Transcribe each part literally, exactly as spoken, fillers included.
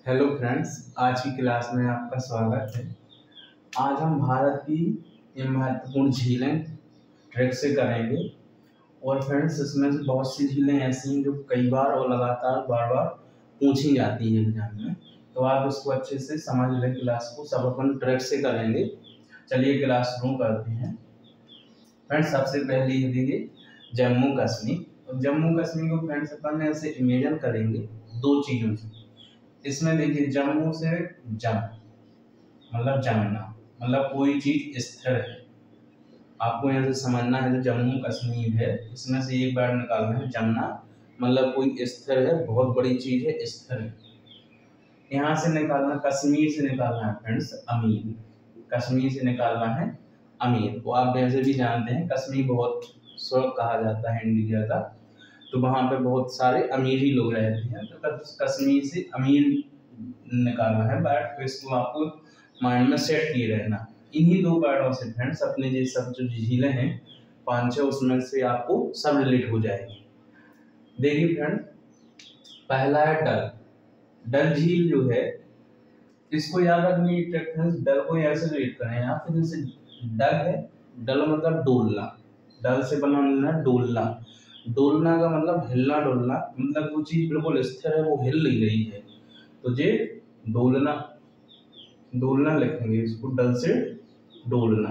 Hello friends, आज की class में आपका स्वागत है। आज हम भारत की ये महत्वपूर्ण झीलें ट्रैक से करेंगे। और फ्रेंड्स, इसमें से बहुत सी झीलें ऐसी हैं जो कई बार और लगातार बार बार पूछी जाती हैं एग्जाम में, तो आप इसको अच्छे से समझ लें। क्लास को सब अपन ट्रैक से करेंगे। चलिए क्लास शुरू करते हैं। फ्रेंड्स, सबसे पहले ये देखिए जम्मू कश्मीर। और जम्मू कश्मीर को फ्रेंड्स अपन ऐसे इमेजिन करेंगे दो चीज़ों से। इसमें देखिए जम्मू से जम मतलब जमना, मतलब कोई चीज स्थिर है। आपको यहाँ से समझना है जो जम्मू कश्मीर है, इसमें से एक बार निकालना है जमना, मतलब कोई स्थिर है, बहुत बड़ी चीज है, स्थिर है। यहाँ से निकालना, कश्मीर से निकालना है फ्रेंड्स अमीर। कश्मीर से निकालना है अमीर। वो आप वैसे भी जानते हैं कश्मीर बहुत स्वर्ग कहा जाता है इंडिया का, तो वहाँ पे बहुत सारे अमीर ही लोग रहते हैं। तो कश्मीर से अमीर निकालना है बैठ, तो इसको आपको माइंड में सेट किए रहना। इन्हीं दो बैठों से फ्रेंड्स अपने ये सब जो झीलें हैं पांच छह, उसमें से आपको सब रिलेट हो जाएगी। देखिए फ्रेंड, पहला है डल। डल झील जो है, इसको याद रखने की फ्रेंड्स, डल को ऐसे रिलेट करें आप, जैसे डल है, डल मतलब डोलना, डल से बना डोलना। डोलना का मतलब हिलना डोलना, मतलब वो चीज बिल्कुल स्थिर है, वो हिल नहीं रही है, तो ये डोलना। डोलना लिखेंगे इसको, डल से डोलना,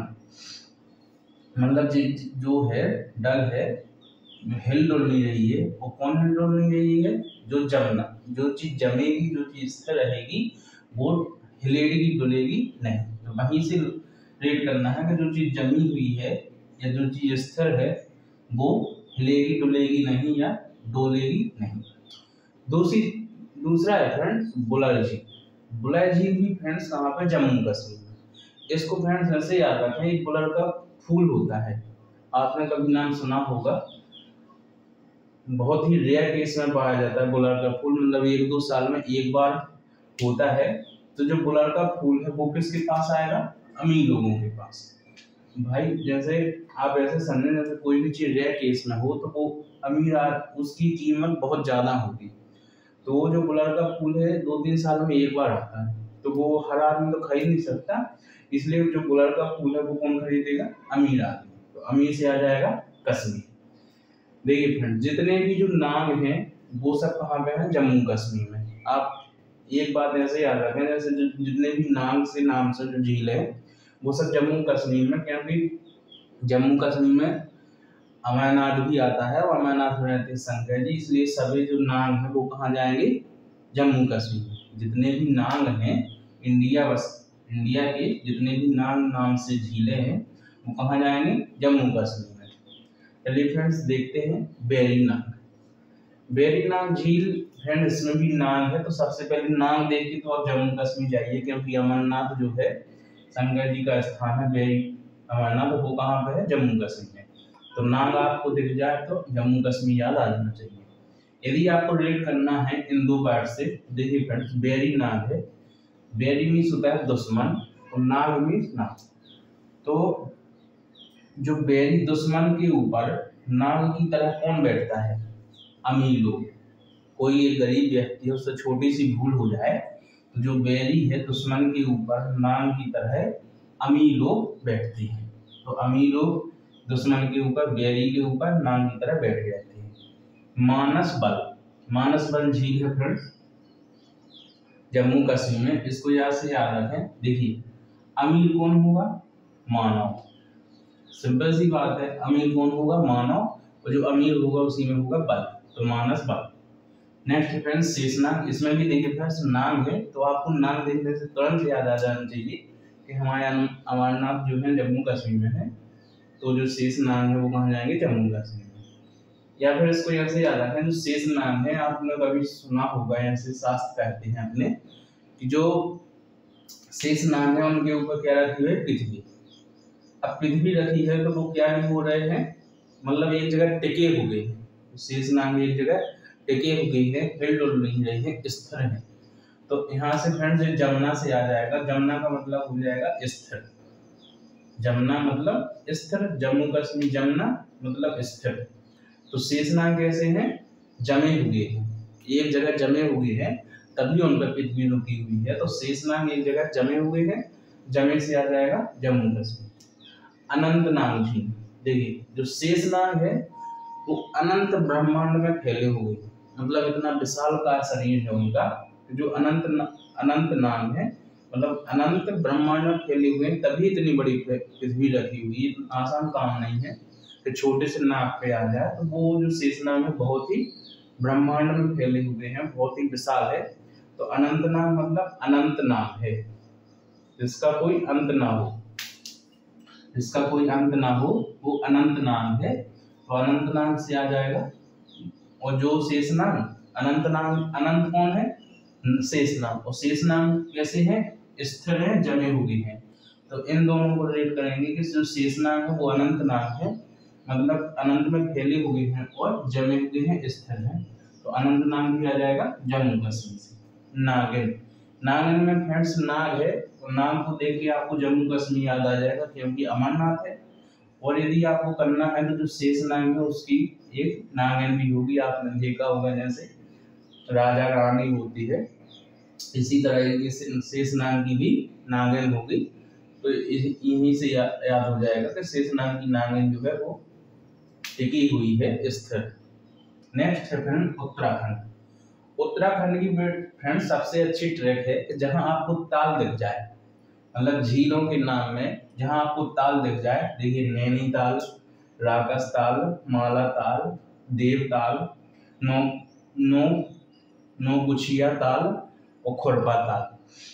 मतलब जो है डल है, हिल डुल नहीं रही है। वो कौन हिल डुल नहीं रही है? जो जमना, जो चीज जमेगी, जो चीज स्थिर रहेगी, वो हिलेगी डुलेगी नहीं। तो वहीं से रेट करना है कि जो चीज जमी हुई है या जो चीज स्थिर है वो हिलेगी डुलेगी नहीं या डोलेगी नहीं। दूसरी दूसरा है फ्रेंड्स बुलर झील। बुलर झील भी फ्रेंड्स कहाँ पे? जम्मू कश्मीर में। इसको फ्रेंड्स ऐसे याद रखें, एक बुलर का फूल होता है, आपने कभी नाम सुना होगा। बहुत ही रेयर केस में पाया जाता है बुलर का फूल, मतलब एक दो साल में एक बार होता है। तो जो बुलर का फूल है वो किसके पास आएगा? अमीर लोगों के पास। भाई जैसे आप ऐसे समझे, जैसे कोई भी चीज रेयर केस में हो तो वो अमीर, उसकी कीमत बहुत ज्यादा होगी। तो वो जो गुलाब का फूल है दो तीन साल में एक बार आता है, तो वो हर आदमी तो खरीद नहीं सकता, इसलिए जो गुलाब का फूल है वो कौन खरीदेगा? अमीर आदमी। तो अमीर से आ जाएगा कश्मीर। देखिए फ्रेंड, जितने भी जो नाम हैं वो सब कहाँ पे हैं? जम्मू कश्मीर में। आप एक बात ऐसे याद रखें, जैसे जितने भी नाम से नाम से जो झील है वो सब जम्मू कश्मीर में, क्योंकि जम्मू कश्मीर में अमरनाथ भी आता है और अमरनाथ में रहते हैं शंकर जी, इसलिए सभी जो नांग हैं वो कहाँ जाएंगे? जम्मू कश्मीर में। जितने भी नांग हैं इंडिया, बस इंडिया के जितने भी नांग नाम से झीलें हैं वो कहाँ जाएंगे? जम्मू कश्मीर में। चलिए फ्रेंड्स देखते हैं बेरी नाग। बेरी नाग झील फ्रेंड, इसमें भी नाग है, तो सबसे पहले नाग देखिए तो आप जम्मू कश्मीर जाइए, क्योंकि अमरनाथ जो है शंकर जी का स्थान है, बेरी अमरनाथ, वो कहाँ पे है? जम्मू कश्मीर में। तो नाग आपको दिख जाए तो जम्मू कश्मीर याद आ जाना चाहिए। यदि आपको रिलेट करना है इन दो पार्ट से, देखिए फ्रेंड्स, बेरी नाग है, बेरी मीन्स होता है दुश्मन और नाग मीन्स नाग। तो जो बेरी दुश्मन के ऊपर नाग की तरह कौन बैठता है? अमीर लोग। कोई एक गरीब व्यक्ति है, उससे छोटी सी भूल हो जाए तो जो बेरी है दुश्मन के ऊपर नाग की तरह अमीर लोग बैठते हैं। तो अमीर लोग दुश्मन के ऊपर, बेरी के ऊपर नाग की तरह बैठ जाते हैं। मानस बल, मानस बल झील है फ्रेंड्स जम्मू कश्मीर में, इसको यहाँ से याद रखें। देखिए अमीर कौन होगा? मानव। सिंपल सी बात है, अमीर कौन होगा? मानव, और जो अमीर होगा उसी में होगा बल, तो Manasbal. Next friends Sheshnag. इसमें भी देखिए फ्रेंड्स नाग है, तो आपको नाग देखने से तुरंत याद आ जाना चाहिए कि हमारे अमरनाथ जो है जम्मू कश्मीर में है, तो जो शेष नाग है वो कहाँ जाएंगे? जम्मू कश्मीर में। या फिर इसको ऐसे याद रखें, जो शेष नाग है आपने कभी सुना होगा, ऐसे शास्त्र कहते हैं अपने कि जो शेष नाग है उनके ऊपर क्या रखी हुई है? पृथ्वी। अब पृथ्वी रखी है तो वो क्या नहीं हो रहे हैं, मतलब एक जगह टिके हुए हैं। शेष नाग एक जगह टिके हुए हैं, हिल डुल नहीं रहे हैं, स्थिर हैं। तो यहाँ से फ्रेंड्स जमुना से आ जाएगा, जमुना का मतलब हो जाएगा स्थिर। जमुना मतलब स्थिर, जम्मू कश्मीर जमुना मतलब स्थिर। तो शेषनाग कैसे हैं? जमे हुए हैं, एक जगह जमे हुए हैं, तभी उन पर पृथ्वी रुकी हुई है। तो शेषनाग एक जगह जमे हुए हैं, जमे से आ जाएगा जम्मू कश्मीर। अनंतनाग झील, देखिए जो शेषनाग है वो अनंत ब्रह्मांड में फैले हुए, मतलब इतना विशाल का शरीर है उनका। जो अनंत अनंत नाग है, मतलब अनंत ब्रह्मांड में फैले हुए, तभी इतनी बड़ी पृथ्वी रखी हुई है। आसान काम नहीं है कि छोटे से नाग पे आ जाए। तो वो जो शेषनाग है बहुत ही ब्रह्मांड में फैले हुए हैं, बहुत ही विशाल है। तो अनंत नाग मतलब अनंत नाग है, जिसका कोई अंत ना हो, जिसका कोई अंत ना हो वो अनंत नाग है। तो अनंत नाग से आ जाएगा। और जो शेषनाग, अनंत नाग, अनंत कौन है? शेषनाग। और शेषनाग कैसे हैं? स्थिर है, जमे हुए हैं। तो इन दोनों को रिलेट करेंगे कि जो शेषनाग है वो अनंत नाग है, मतलब अनंत में फैले हुए हैं और जमे हुए हैं, स्थिर हैं। तो अनंत नाग भी आ जाएगा जम्मू कश्मीर से। नागिन, नागिन में फ्रेंड्स नाग है, तो नाग को देख के आपको जम्मू कश्मीर याद आ जाएगा क्योंकि अमरनाथ है। और यदि आपको करना है तो जो शेषनाग है उसकी एक नागिन भी होगी, आपने देखा होगा जैसे राजा रानी होती है, इसी तरह शेषनाग की भी नागिन होगी। तो यहीं से या, याद हो जाएगा कि शेषनाग की नागिन जो है वो टिकी हुई है, स्थिर। नेक्स्ट है फ्रेंड उत्तराखंड। उत्तराखंड की फ्रेंड सबसे अच्छी ट्रैक है कि जहां आपको ताल दिख जाए, मतलब झीलों के नाम में जहां आपको ताल दिख जाए। देखिए नैनीताल, राकस ताल, माला ताल, देव ताल, नौ नौ नौगुछिया ताल और खुरपा ताल।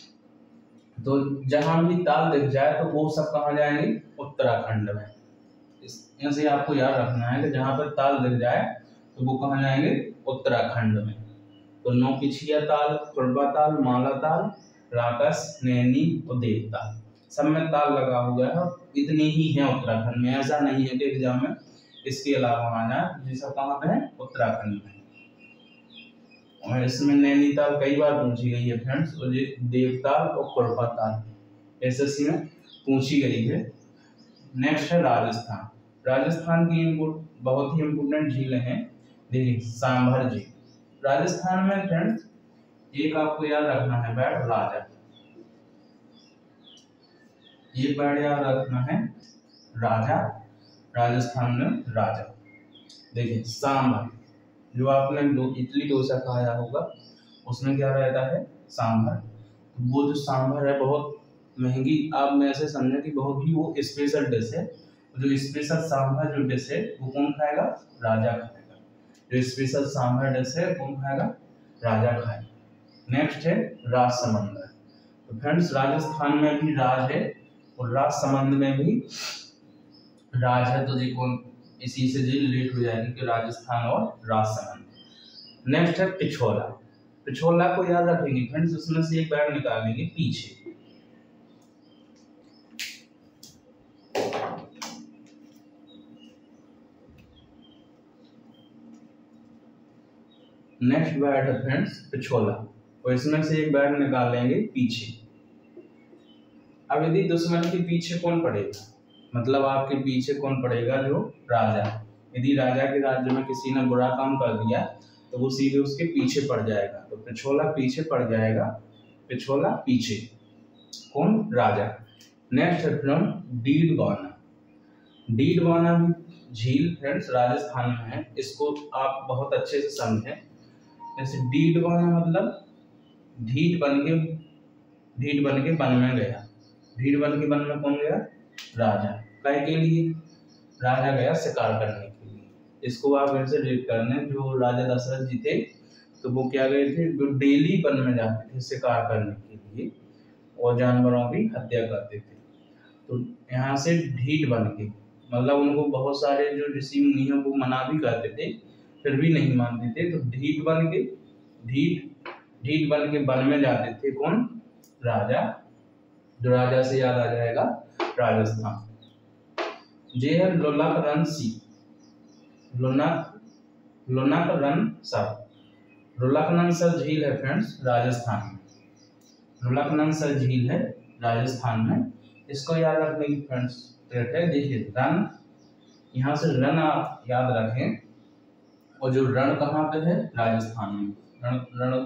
तो जहां भी ताल दिख जाए तो वो सब कहाँ जाएंगे? उत्तराखंड में। ऐसे आपको याद रखना है कि जहां पर ताल दिख जाए तो वो कहाँ जाएंगे? उत्तराखंड में। तो नौगुछिया ताल, खुरपा ताल, माला ताल, राकस, नैनी और देव ताल, सब में ताल लगा हुआ है। इतनी ही है उत्तराखंड में, ऐसा नहीं है कि एग्जाम में इसके अलावा आना। ये सब कहाँ पे है? उत्तराखंड में। और इसमें नैनीताल कई बार पूछी गई है फ्रेंड्स, और ये देवताल और खुरपा ताल एसएससी में पूछी गई है। नेक्स्ट है राजस्थान। राजस्थान की बहुत ही इम्पोर्टेंट झीलें हैं। देखिए सांभर झील, राजस्थान में फ्रेंड्स एक आपको याद रखना है बैड राजा, ये बैड याद रखना है राजा, राजस्थान में राजा। देखिए सांभर, जो आपने दो इडली डोसा खाया होगा उसमें क्या रहता है? सांभर। वो जो सांभर है बहुत महंगी, आप में ऐसे समझे कि बहुत ही वो स्पेशल डिश है। जो स्पेशल सांभर जो डिश है वो कौन खाएगा? राजा खाएगा। जो स्पेशल सांभर डिश है कौन खाएगा? राजा खाएगा। नेक्स्ट है राजसमंद। तो फ्रेंड्स राजस्थान में भी राज है और राजसमंद में भी राज है। तो जी कौन, इसी से जी रिलेट हो जाएगी कि राजस्थान और राजसमंद। नेक्स्ट है पिछोला। पिछोला को याद रखेंगे फ्रेंड्स, उसमें से एक बार निकालेंगे पीछे। नेक्स्ट वर्ड है फ्रेंड्स पिछोला, और इसमें से एक वर्ड निकाल लेंगे पीछे। अब यदि दुश्मन के पीछे कौन पड़ेगा, मतलब आपके पीछे कौन पड़ेगा? जो राजा। यदि राजा के राज्य में किसी ने बुरा काम कर दिया तो वो सीधे उसके पीछे पड़ जाएगा। तो पिछोला पीछे पड़ जाएगा, पिछोला पीछे, कौन? राजा। नेक्स्ट है फ्रेंड डीडवाना। डीडवाना झील फ्रेंड्स राजस्थान में है, इसको आप बहुत अच्छे से समझें। जैसे डीडवाना मतलब ढीठ बन के, ढीठ बन के वन में गया। ढीठ बन के वन में कौन गया? राजा। काय के लिए? राजा गया शिकार करने के लिए। इसको आप ऐसे रिलेट करने, जो राजा दशरथ जी थे तो वो क्या गए थे? जो डेली वन में जाते थे शिकार करने के लिए और जानवरों की हत्या करते थे। तो यहाँ से ढीठ बन के, मतलब उनको बहुत सारे जो ऋषि मुनि हैं वो मना भी करते थे, फिर भी नहीं मानते थे। तो ढीठ बन के, ढीठ ढीठ बन के वन में जाते थे कौन? राजा। जो राजा से याद आ जाएगा राजस्थान। ये है लोलक रन सी, लोनक लोनक रन सर। लोलकनंसर झील है फ्रेंड्स राजस्थान में। लोलकनंसर झील है राजस्थान में, इसको याद रखने की फ्रेंड्स ट्रिक है। देखिए रन, यहाँ से रन आप याद रखें, और जो रण कहाँ पे है? राजस्थान में। रण रण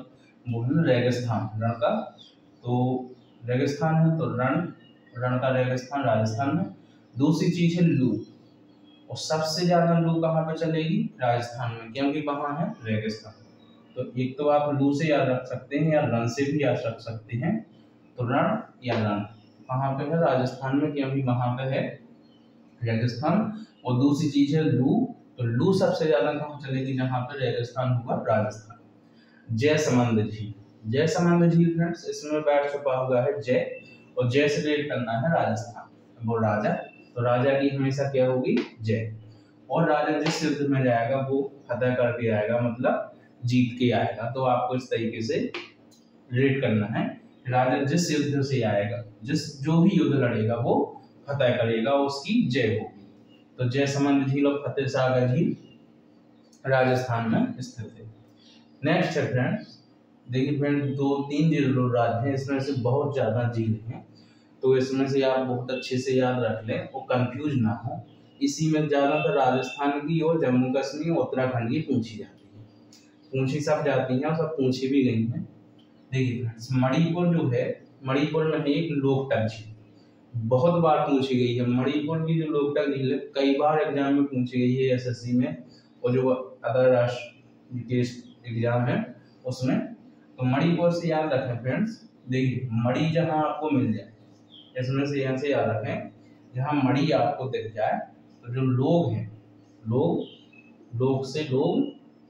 बोल रेगिस्तान, रण का तो रेगिस्तान है तो रण, रण का रेगिस्तान राजस्थान में। दूसरी चीज है लू, और सबसे ज्यादा लू कहाँ पे चलेगी? राजस्थान में, क्योंकि वहां है रेगिस्तान। तो एक तो आप लू से याद रख सकते हैं या रण से भी याद रख सकते हैं। तो रण या रण कहाँ पे है? राजस्थान में, क्योंकि वहां पे है रेगिस्तान। और दूसरी चीज है लू, तो लू सबसे ज्यादा कहाँ चलेगी? जहाँ पे रेगिस्तान होगा, राजस्थान। जयसमंद झील, जयसमंद झील फ्रेंड्स इसमें बैठ छुपा हुआ है जय, और जय से रिलेट करना है राजस्थान, वो राजा, तो राजा की हमेशा क्या होगी? जय। और राजा जिस युद्ध में जाएगा वो फतह करके आएगा, मतलब जीत के आएगा। तो आपको इस तरीके से रिलेट करना है, राजा जिस युद्ध से आएगा, जिस जो भी युद्ध लड़ेगा वो फतह करेगा, उसकी जय होगी। तो जयसमंद झील और फतेह सागर झील राजस्थान में स्थित है। नेक्स्ट है फ्रेंड्स, देखिए फ्रेंड दो तीन जो राज्य हैं इसमें से बहुत ज्यादा झील हैं, तो इसमें से आप बहुत अच्छे से याद रख लें और कंफ्यूज ना हो। इसी में ज्यादातर राजस्थान की और जम्मू कश्मीर उत्तराखंड की पूछी जाती है, पूछी सब जाती हैं और सब पूछी भी गई हैं। देखिए फ्रेंड्स मणिपुर जो है, मणिपुर में एक लोकटक झील, बहुत बार पूछी गई है। मणिपुर की जो लोकटक झील है कई बार एग्जाम में पूछी गई है एसएससी में, और जो अदर राष्ट्र के एग्जाम है उसमें। तो मणिपुर से याद रखें फ्रेंड्स, देखिए मणि जहां आपको मिल जाए, इसमें से यहाँ से याद रखें, जहां मणि आपको दिख जाए तो जो लोग हैं, लोग लोग से लोग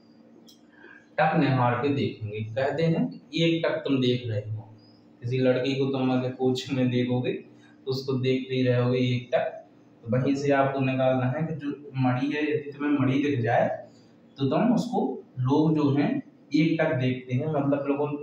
टक निहार के देखेंगे। कहते हैं एक टक तुम देख रहे हो, किसी लड़की को तुम अगर कोचिंग में देखोगे तो उसको देख ही रहे होगे एक टक, तो वहीं से आपको निकालना है कि जो मणि है, यदि तुम्हें मणि दिख जाए तो तुम उसको, लोग जो हैं एक टक देखते हैं, मतलब लोग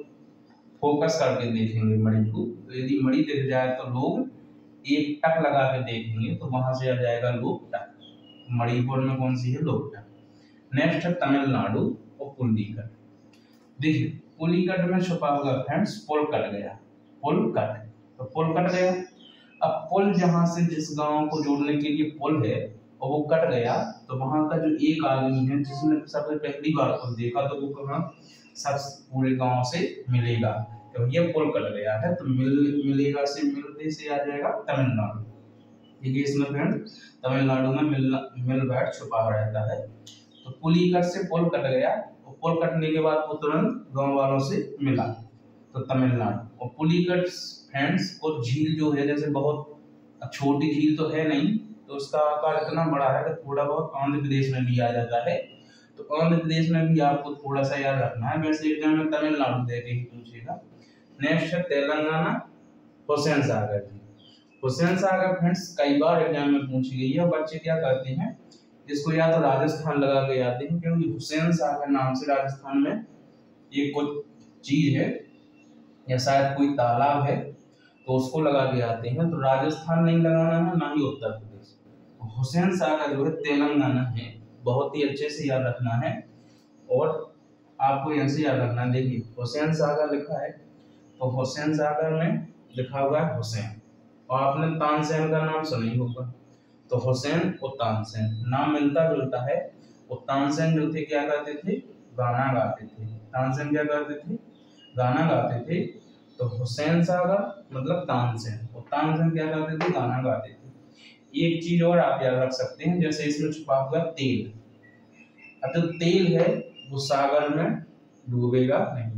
फोकस करके देखेंगे मणि को। तो यदि मणि दिख जाए तो लोग एक टक लगा के देखेंगे, तो वहां से आ जाएगा लोक टक। मणिपुर में कौन सी है? लोक टक। नेक्स्ट है तमिलनाडु और पुलिकट। देखिए पुलिकट में छुपा हुआ फ्रेंड्स पुल कट गया, पुल कट, तो पुल कट गया। अब पुल जहां से जिस गांव को जोड़ने के लिए पुल है और वो कट गया, तो वहां का जो एक आदमी है जिसने सबसे पहली बार पुल देखा, तो वो कहाँ? सब पूरे गांव से मिलेगा, तो ये पुल कट गया है, तो मिल मिलेगा से मिलने से आ जाएगा तमिलनाडु। देखिए इसमें फ्रेंड तमिलनाडु में मिल मिल बैठ छुपा रहता है। तो पुलिकट से पुल कट गया, और पुल कटने के बाद वो तुरंत गांव वालों से मिला, तो तमिलनाडु। और पुलिकट फ्रेंड्स और झील जो है, जैसे बहुत छोटी झील तो है नहीं, तो उसका आकार इतना बड़ा है कि थोड़ा बहुत आंध्र प्रदेश में भी आ जाता है, तो आंध्र प्रदेश में भी आपको थोड़ा सा याद रखना है। वैसे एग्जाम में तमिलनाडु दे के ही पूछेगा। नेक्स्ट है तेलंगाना हुसैन सागर झील। हुसैन सागर फ्रेंड्स कई बार एग्जाम में पूछी गई है, बच्चे क्या करते हैं इसको या तो राजस्थान लगा के आते हैं, क्योंकि हुसैन सागर नाम से राजस्थान में ये कुछ चीज है या शायद कोई तालाब है, तो उसको लगा के आते हैं। तो राजस्थान नहीं लगाना है, ना ही उत्तर प्रदेश। हुसैन सागर जो है तेलंगाना है, बहुत ही अच्छे से याद रखना है, और आपको यहाँ से याद रखना है। देखिए हुसैन सागर लिखा है, तो हुसैन सागर में लिखा हुआ है हुसैन, और आपने तानसेन का नाम सुना ही होगा। तो हुसैन और तानसेन नाम मिलता जुलता है, और तानसेन जो थे क्या करते थे? गाना गाते थे। तानसेन क्या करते थे? गाना गाते थे। तो हुसैन सागर मतलब तानसेन, और तानसेन क्या करते थे? गाना गाते थे। एक चीज और आप याद रख सकते हैं, जैसे इसमें छुपा हुआ तेल, अब जो तेल है वो सागर में डूबेगा नहीं,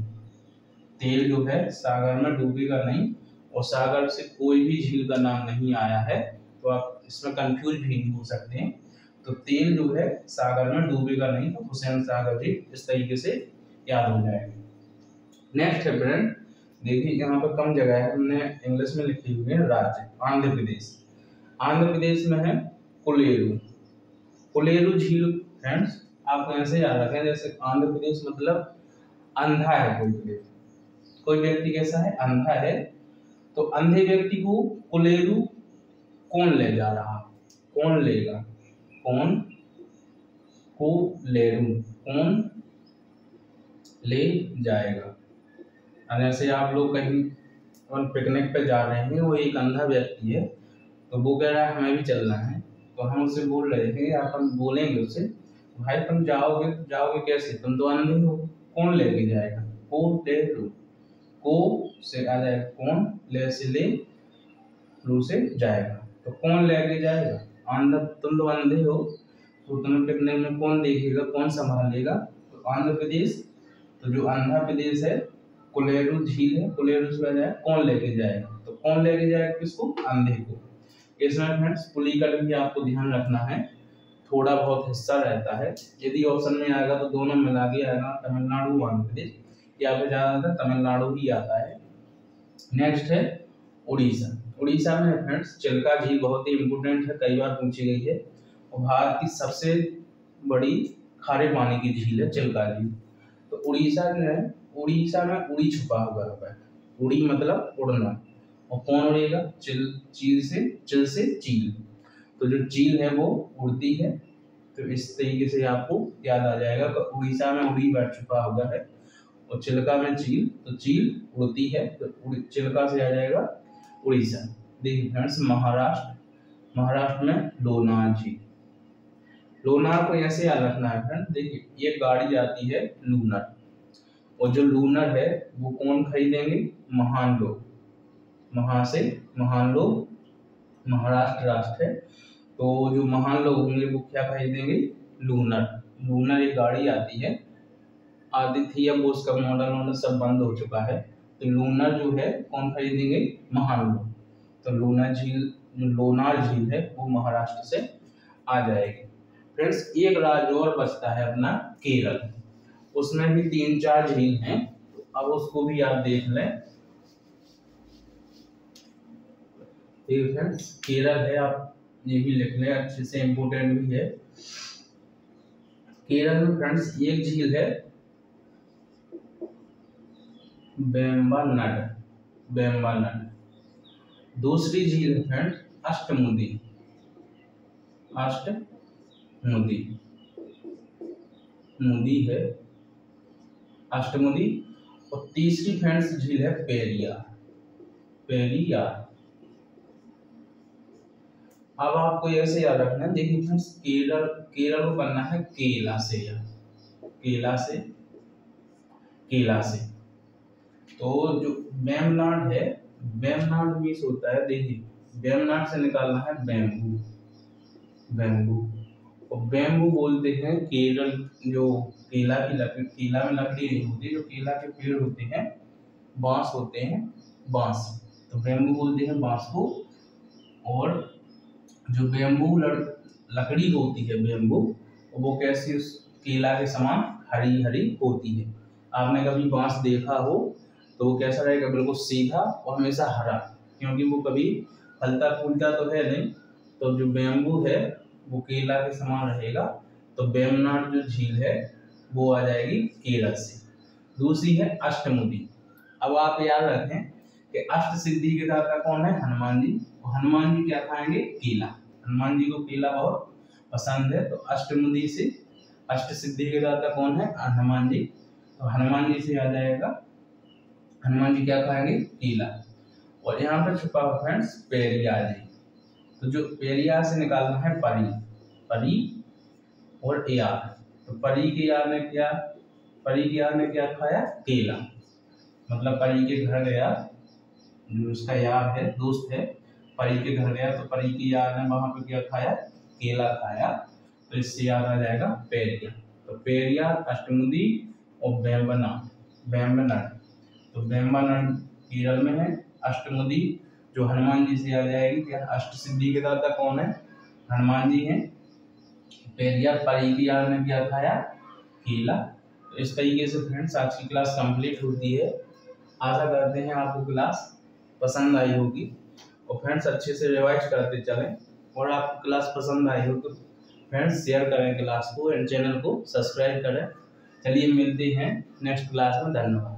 तेल जो है सागर में डूबेगा नहीं, और सागर से कोई भी झील का नाम नहीं आया है, तो आप इसमें कंफ्यूज भी नहीं हो सकते हैं। तो तेल जो है सागर में डूबेगा नहीं, तो हुसैन सागर झील इस तरीके से याद हो जाएगा। नेक्स्ट है फ्रेंड, देखिए यहाँ पर कम जगह है, हमने इंग्लिश में लिखी हुई है राज्य आंध्र प्रदेश। आंध्र प्रदेश में है कोलेरू। कोलेरू झील फ्रेंड्स आप ऐसे याद रखें, जैसे आंध्र प्रदेश मतलब अंधा है कोई व्यक्ति, कोई व्यक्ति कैसा है? अंधा है, तो अंधे व्यक्ति को कोलेरू कौन ले जा रहा? कौन लेगा? कौन कोलेरू कौन ले जाएगा? जैसे आप लोग कहीं पिकनिक पे जा रहे हैं, वो एक अंधा व्यक्ति है, तो वो कह रहा है हमें भी चलना है, तो हम उससे बोल रहे थे, आप हम बोलेंगे उससे भाई तुम जाओगे तो जाओगे कैसे, तुम तो अंधे हो, कौन लेके जाएगा? को ले रू, को से आ जाएगा कौन, ले से ले, रू से जाएगा। तो कौन लेके जाएगा, आंध्र, तुम लोग अंधे हो तो तुम्हें पिकनिक में कौन देखेगा, कौन संभालेगा, तो आंध्र प्रदेश। तो जो आंध्र प्रदेश है, कोलेरू झील है, कोलेरू से आ जाए कौन लेके जाएगा, तो कौन लेके जाएगा किसको, अंधे को। इसमें फ्रेंड्स पुलिकल भी आपको ध्यान रखना है, थोड़ा बहुत हिस्सा रहता है। यदि ऑप्शन में आएगा तो दोनों मिला के आएगा, तमिलनाडु आंध्र प्रदेश, या फिर ज़्यादातर तमिलनाडु ही आता है। नेक्स्ट है उड़ीसा। उड़ीसा में फ्रेंड्स चिल्का झील बहुत ही इम्पोर्टेंट है, कई बार पूछी गई है, और भारत की सबसे बड़ी खारे पानी की झील है चिल्का झील। तो उड़ीसा में, उड़ीसा में उड़ी छुपा हुआ है, उड़ी मतलब उड़ना, और कौन उड़ेगा, चिल, चील से, चिल से चील। तो जो चील है वो उड़ती है, तो इस तरीके से आपको याद आ जाएगा कि उड़ीसा में उड़ी बैठ छुपा हुआ है, और चिल्का में चील, तो चील उड़ती है, तो चिल्का से आ जाएगा उड़ीसा। देखिए फ्रेंड्स महाराष्ट्र, महाराष्ट्र में लोनार झील। लोनार को ऐसे याद रखना है फ्रेंड, देखिए ये गाड़ी जाती है लूनर, और जो लूनर है वो कौन खरीदेंगे, महान लोग, महा से महान लोग, महाराष्ट्र राष्ट्र है, तो जो महान लोग होंगे वो क्या खरीदेंगे, लूनर। लूनर एक गाड़ी आती है, आती थी, अब उसका मॉडल मॉडल सब बंद हो चुका है, तो लूनर जो है कौन खरीदेंगे, महान लोग। तो लूनर झील, जो लोनार झील है वो महाराष्ट्र से आ जाएगी। फ्रेंड्स एक राज्य और बचता है अपना केरल, उसमें भी तीन चार झील हैं, तो अब उसको भी आप देख लें। ठीक है, केरल है, आप ये भी लिख लें अच्छे से, इम्पोर्टेंट भी है। केरल में फ्रेंड्स एक झील है वेम्बनाड, वेम्बनाड। दूसरी झील है फ्रेंड्स अष्टमुदी, अष्टमुदी, मुदी है अष्टमुदी। और तीसरी फ्रेंड्स झील है पेरियार, पेरियार। अब आपको ऐसे याद रखना है, देखिए फ्रेंड्स केरल, केरल को करना है केला से, या केला से, केला से। तो जो वेम्बनाड है, वेम्बनाड मीन्स होता है, देखिए वेम्बनाड से निकालना है बैम्बू, बैम्बू। और बैम्बू बोलते हैं केरल, जो केला की लकड़ी, केला में लकड़ी नहीं होती, जो केला के पेड़ होते हैं, बांस होते हैं, बांस, तो बैम्बू बोलते हैं बांस को। और जो बैम्बू लकड़ी होती है बैम्बू, वो कैसी, उस केला के समान हरी हरी होती है। आपने कभी बांस देखा हो तो वो कैसा रहेगा, बिल्कुल सीधा और हमेशा हरा, क्योंकि वो कभी फलता फूलता तो है नहीं। तो जो बैम्बू है वो केला के समान रहेगा। तो वेम्बनाड जो झील है वो आ जाएगी केरल से। दूसरी है अष्टमुदी। अब आप याद रखें कि अष्ट सिद्धि के दाता कौन है, हनुमान जी। हनुमान जी क्या खाएंगे, केला, हनुमान जी को केला बहुत पसंद है। तो अष्टमुदी से, अष्ट सिद्धि के दाता कौन है, हनुमान जी। तो हनुमान जी से आ जाएगा, हनुमान जी क्या खाएंगे, केला। और यहाँ पर छुपा हुआ फ्रेंड्स पेरियार जी। तो जो पेरियार से निकालना है परी, परी और यार। तो परी के यार ने क्या, परी के यार ने क्या खाया, केला, मतलब परी के घर गया, जो उसका यार है, दोस्त है, परी के घर गया, तो परी के यार ने वहां पे क्या खाया, केला खाया। तो इससे याद आ जाएगा पेरियार। तो पेरियार, अष्टमुदी और वेम्बनाड, वेम्बनाड। तो वेम्बनाड केरल में है, अष्टमुदी जो हनुमान जी से आ जाएगी, क्या अष्ट सिद्धि के दाता कौन है, हनुमान जी हैं। पेरियार, परी के यार ने क्या खाया, केला। तो इस तरीके से फ्रेंड्स आज की क्लास कंप्लीट होती है। आशा करते हैं आपको क्लास पसंद आई होगी, और फ्रेंड्स अच्छे से रिवाइज करते चलें। और आपको क्लास पसंद आई हो तो फ्रेंड्स शेयर करें क्लास को, एंड चैनल को सब्सक्राइब करें। चलिए मिलते हैं नेक्स्ट क्लास में, धन्यवाद।